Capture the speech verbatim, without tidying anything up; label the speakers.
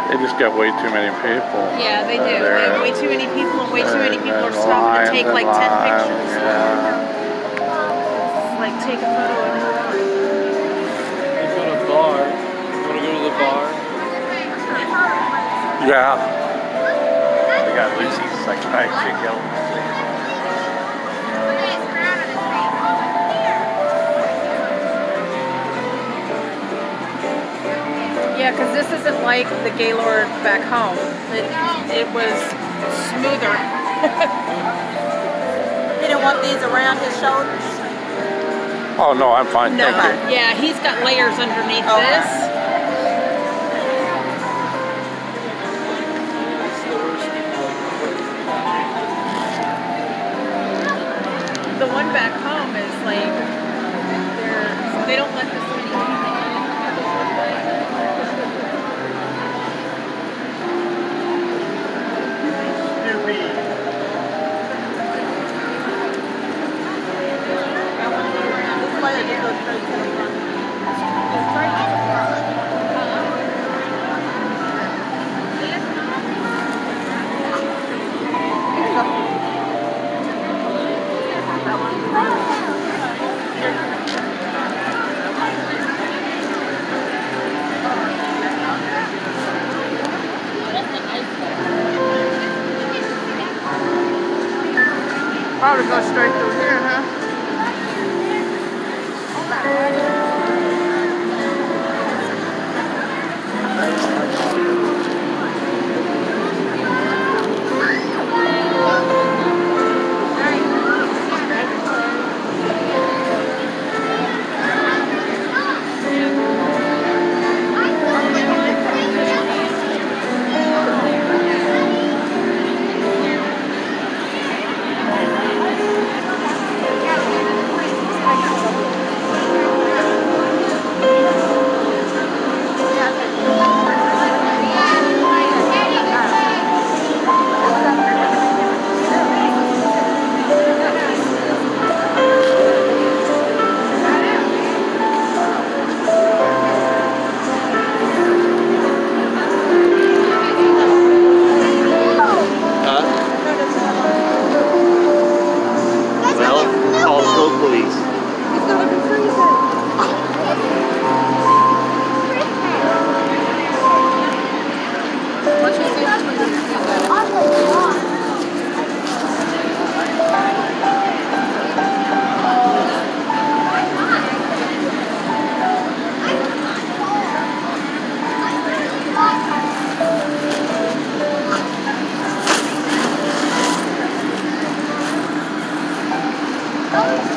Speaker 1: They just got way too many people.
Speaker 2: Yeah, they do. They have way too many people, and way too many people are stopping to take like ten pictures.
Speaker 1: Yeah.
Speaker 2: Like take a photo and move on.
Speaker 3: You go to a bar. You want to go to the bar?
Speaker 1: Yeah.
Speaker 4: We got Lucy's like nice chick yellow.
Speaker 2: Yeah, because this isn't like the Gaylord back home. It, it was smoother.
Speaker 5: You didn't want these around his shoulders?
Speaker 1: Oh no, I'm fine.
Speaker 2: No,
Speaker 1: Thank you.
Speaker 2: yeah, he's got layers underneath
Speaker 5: Okay.
Speaker 2: this. The one back home is like, they're, they don't let this many people in.
Speaker 5: Probably go straight through here, huh? Oh.